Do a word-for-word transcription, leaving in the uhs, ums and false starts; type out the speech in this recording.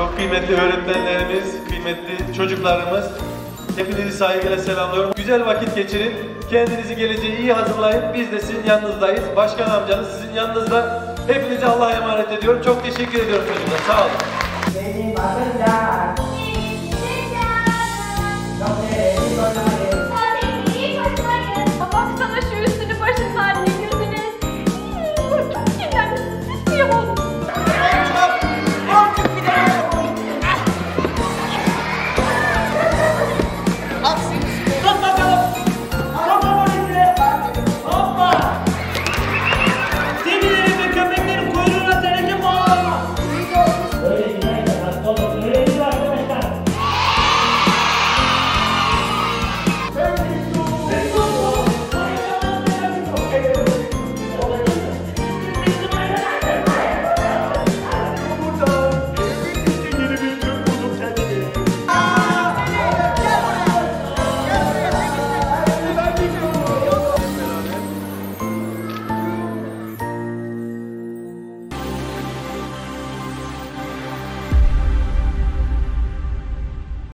Çok kıymetli öğretmenlerimiz, kıymetli çocuklarımız. Hepinizi saygıyla selamlıyorum. Güzel vakit geçirin. Kendinizi geleceğe iyi hazırlayın. Biz de sizin yanınızdayız. Başkan amcanız sizin yanınızda. Hepinizi Allah'a emanet ediyorum. Çok teşekkür ediyorum çocuklar. Sağ olun.